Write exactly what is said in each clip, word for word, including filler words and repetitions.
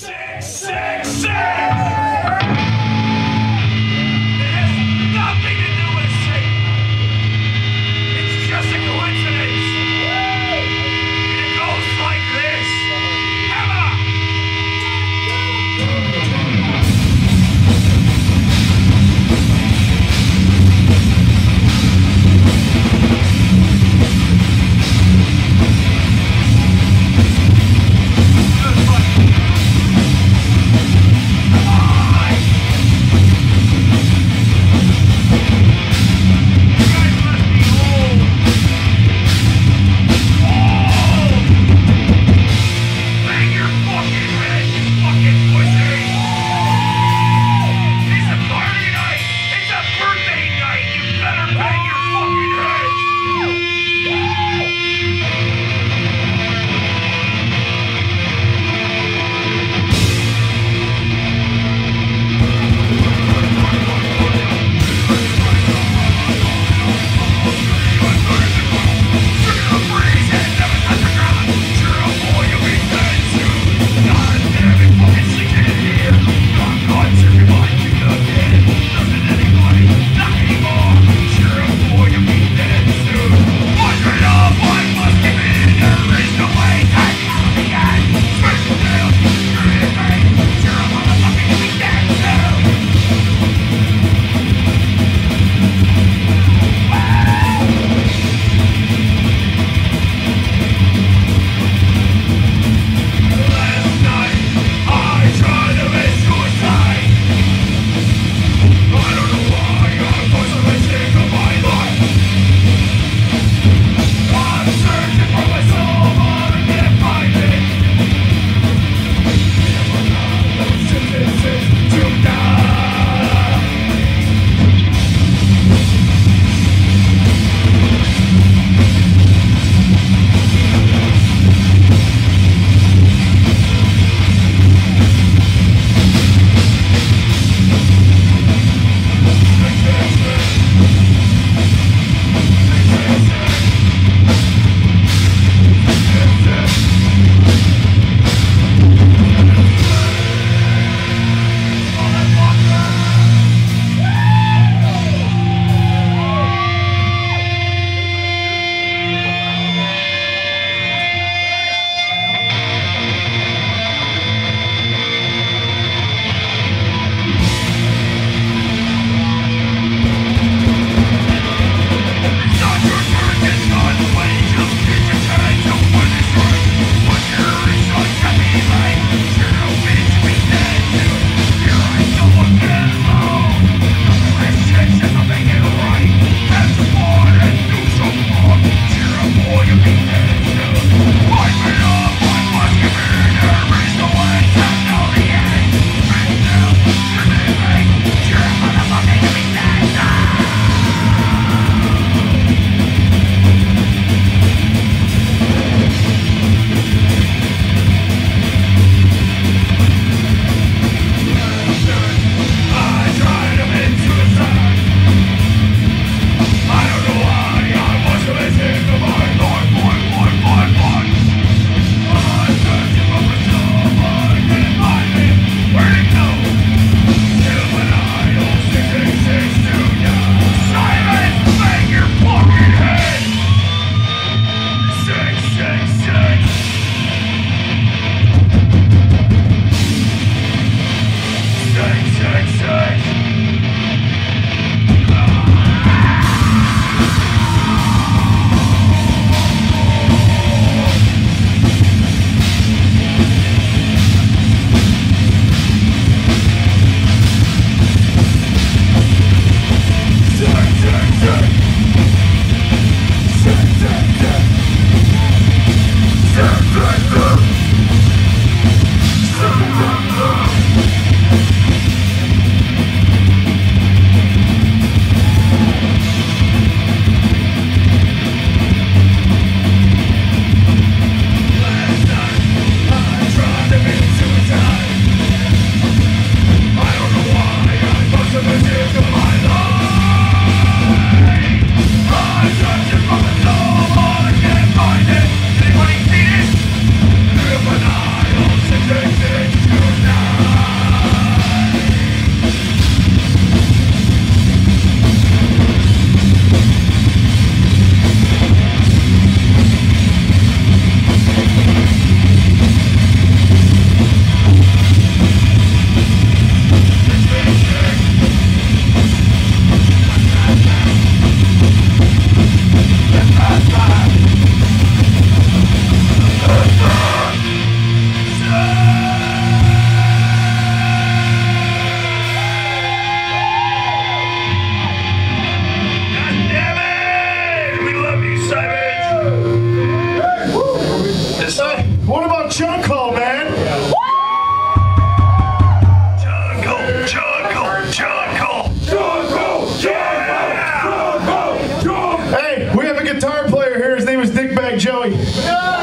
Six, six, six! It has nothing to do with Satan. It's just a coincidence. And it goes like this. Hammer! Come on!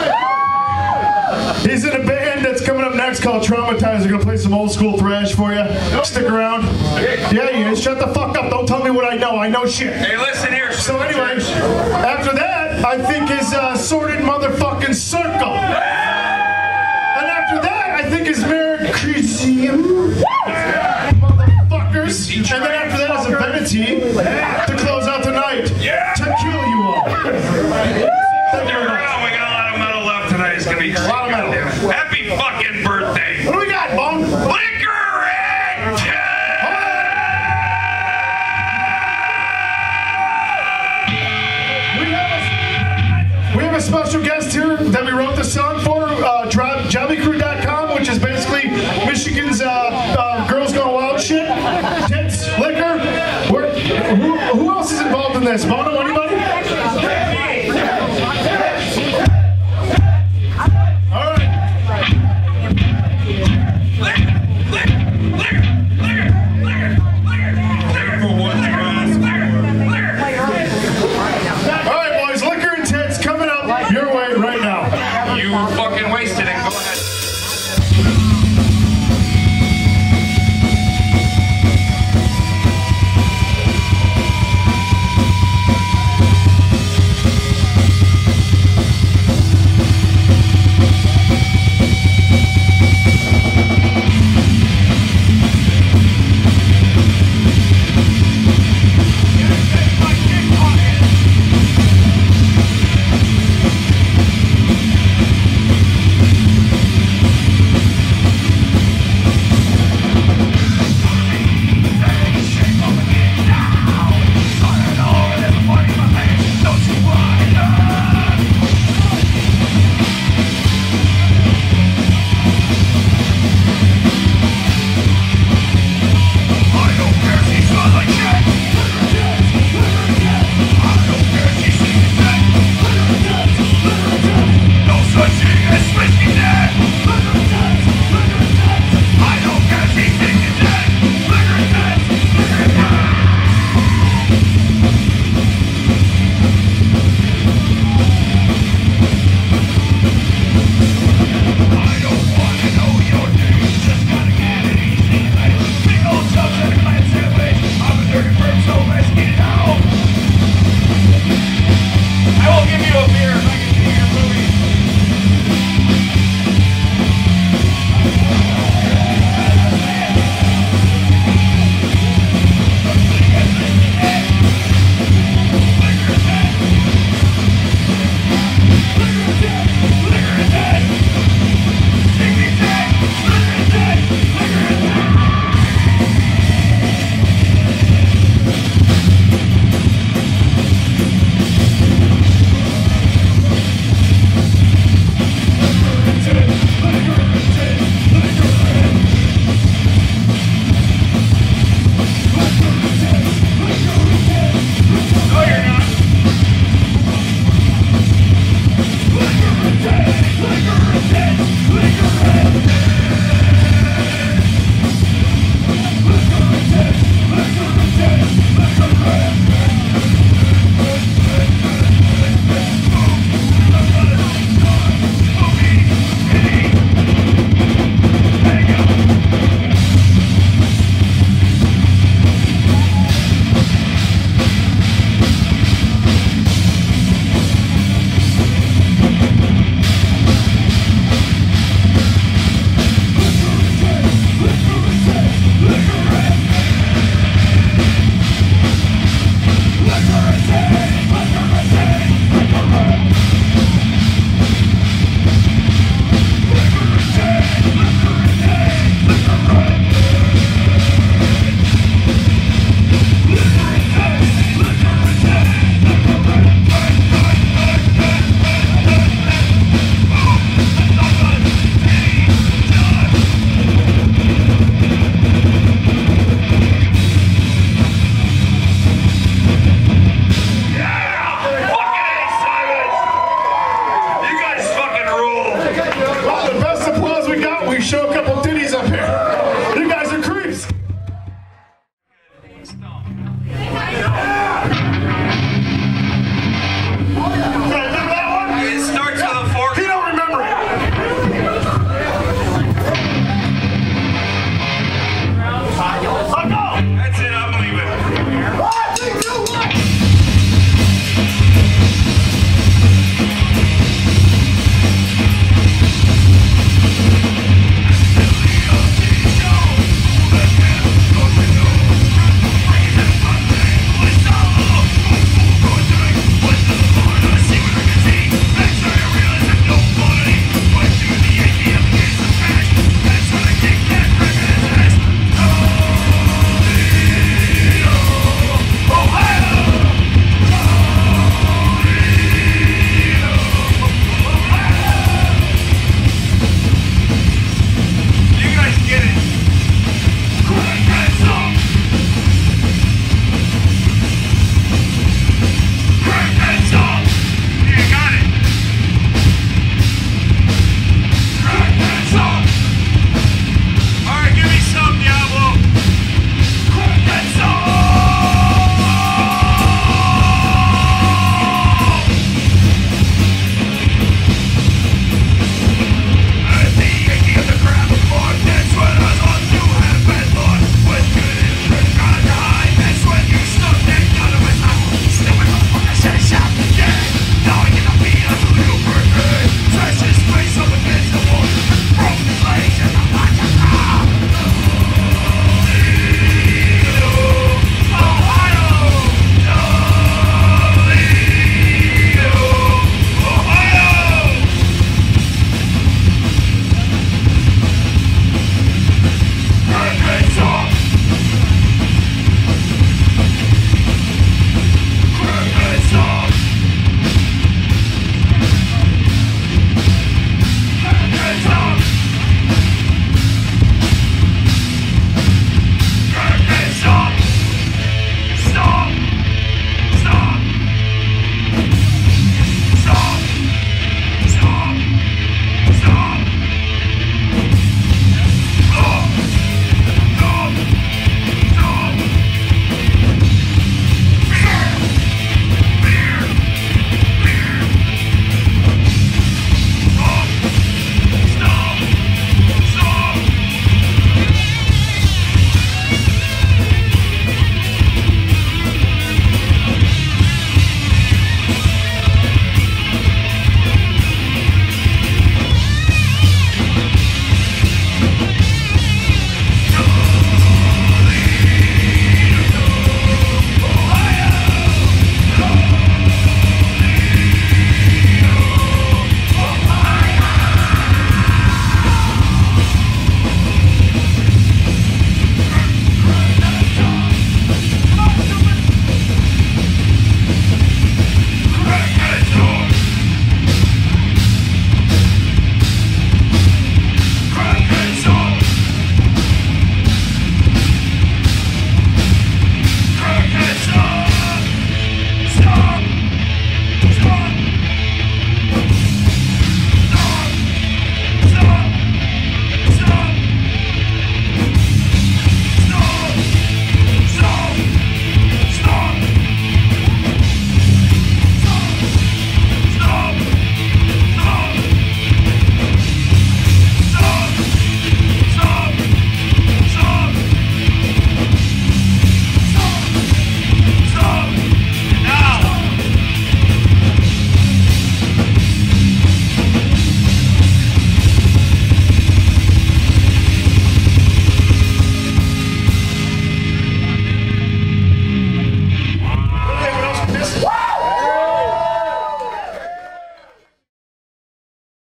He's in a band that's coming up next called Traumatize. They're gonna play some old school thrash for you. Stick around. Yeah, he is. Shut the fuck up. Don't tell me what I know. I know shit. Hey, listen here. So anyway, after that, I think is uh, Sorted Motherfucking Circle. And after that, I think is Mercresium. Motherfuckers. And then after that is Avidity to close out the night. To kill you all. Thank you very much. We got a lot of metal left tonight. It's gonna be A lot of metal. Happy fucking birthday. What do we got, Bone? Liquor and We have a, we have a special guest here that we wrote the song for, uh, Jobby Crew dot com, which is basically Michigan's uh, uh, Girls Gone Wild shit. Tits, liquor. We're, who, who else is involved in this? Bono, anybody? fucking wasted it. Go ahead. Liquor, liquor, liquor, liquor, liquor, liquor,